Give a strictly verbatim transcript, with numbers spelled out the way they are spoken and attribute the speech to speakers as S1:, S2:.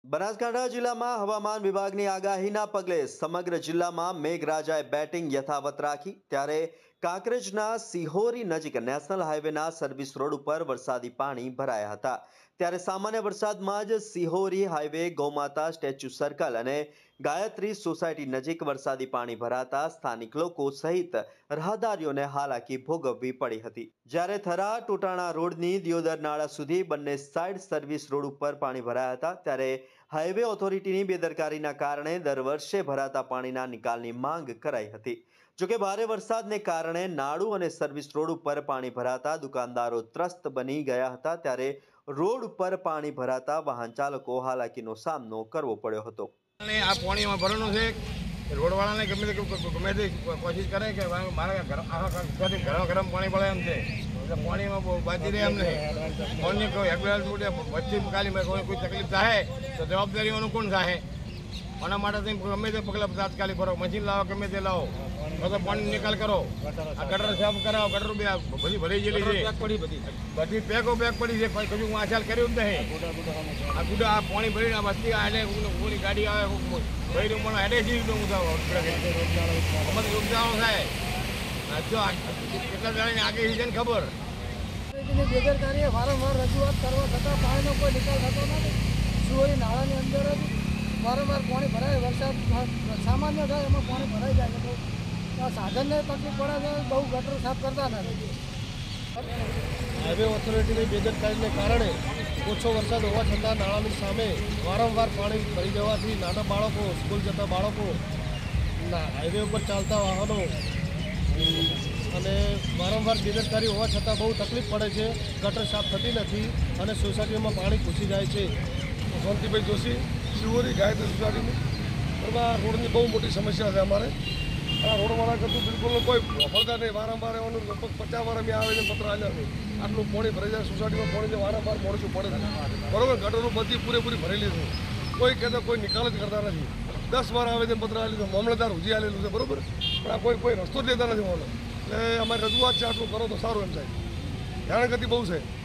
S1: બનાસકાંઠા જિલ્લામાં હવામાન વિભાગની આગાહીના પગલે સમગ્ર જિલ્લામાં મેઘરાજાએ બેટિંગ યથાવત રાખી ત્યારે કાંકરેજના સિહોરી નજીક નેશનલ હાઈવેના સર્વિસ રોડ ઉપર વરસાદી પાણી ભરાયા હતા ત્યારે સામાન્ય વરસાદમાં જ સિહોરી હાઈવે ગૌમાતા સ્ટેચ્યુ સર્કલ અને ગાયત્રી સોસાયટી નજીક વરસાદી પાણી ભરાતા સ્થાનિક લોકો સહિત રાહદારીઓને હાલાકી ભોગવવી પડી હતી જ્યારે થરા ટોટાણા રોડની દિયોદર નાળા સુધી બંને સાઇડ સર્વિસ રોડ ઉપર પાણી ભરાયા હતા ત્યારે હાઈવે ઓથોરિટીની બેદરકારીના કારણે દર વર્ષે ભરાતા પાણીના નિકાલની માંગ કરાઈ હતી જોકે ભારે વરસાદને કારણે નાળું અને સર્વિસ રોડ ઉપર પાણી ભરાતા દુકાનદારો ત્રસ્ત બની ગયા હતા ત્યારે રોડ ઉપર પાણી ભરાતા વાહન ચાલકો હાલાકીનો સામનો કરવો પડ્યો હતો।
S2: આ પાણીમાં ભરવાનું છે રોડવાળાને ગમે તે ગમે તે કોશિશ કરે કે મારા ગરમ ગરમ પાણી પડે એમ છે એટલે પાણીમાં બાજી રહે એમ નહીં પાણી કોઈ એમ્બ્યુલન્સ વચ્ચે કાલી કોઈ તકલીફ થાય તો જવાબદારીઓનું કોણ થાય આના માટે ગમે તે પગલાં તાત્કાલિક ભરો મશીન લાવો ગમે તે લાવો તો પાણી નિકાલ કરો આ ગટર સાફ કરાવો ગટર બધી ભરી ગયેલી છે બધી પેકો પેક પડી છે કોઈ કશું વાંચાલ કર્યું જ નહીં આ ગુડા આ પાણી ભરીને બસ્તી આડે પૂરી ગાડી આવે ભરી પણ હેડે જ ઉપજાવો થાય જો કેટલા જણાની આગે છે ને ખબર
S3: બેદરકારીએ વારંવાર રજૂઆત કરવા છતાં પાણીનો કોઈ નિકાલ થતો નથી। સુવરી નાળાની અંદર જ વારંવાર પાણી ભરાય વરસાદ સામાન્ય થાય એમાં પાણી ભરાઈ જાય છે તો સાધનને તકલીફ પડે છે બહુ ગટર સાફ કરતા નથી।
S4: હાઈવે ઓથોરિટીની બેદરકારીને કારણે ઓછો વરસાદ હોવા છતાં નાળાની સામે વારંવાર પાણી ભરી જવાથી નાના બાળકો સ્કૂલ જતા બાળકો હાઈવે ઉપર ચાલતા વાહનો અને વારંવાર બેદરકારી હોવા છતાં બહુ તકલીફ પડે છે ગટર સાફ થતી નથી અને સોસાયટીમાં પાણી ઘૂસી જાય છે।
S5: શાંતિભાઈ જોશી શિવોરી ગાયત્રી સોસાયટીની બરાબર આ રોડની બહુ મોટી સમસ્યા છે અમારે આ રોડવાળા કરતું બિલકુલ કોઈ વફળતા નહીં વારંવાર એવાનું લગભગ પચાસ વાર અમે આવે છે પત્ર આવ્યા નહીં આટલું પાણી ભરાઈ જાય સોસાયટીમાં પાણી વારંવાર મોડું પડે બરાબર ગટરો બધી પૂરેપૂરી ભરેલી છે કોઈ કહેતા કોઈ નિકાલ જ કરતા નથી દસ વાર આવે છે પત્ર આવેલું છે મામલતદાર ઉજી આવેલું છે બરાબર પણ આ કોઈ કોઈ રસ્તો જ લેતા નથી મામલો એટલે અમારી રજૂઆત છે આટલું કરો તો સારું એમ થાય હેરાનગતિ બહુ છે।